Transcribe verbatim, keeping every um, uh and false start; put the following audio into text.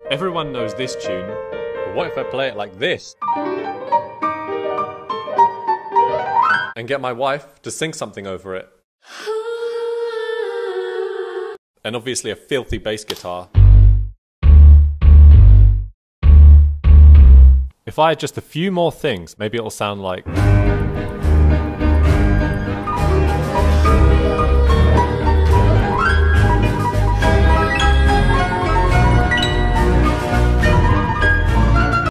Everyone knows this tune, but what if I play it like this? And get my wife to sing something over it. And obviously a filthy bass guitar. If I add just a few more things, maybe it'll sound like...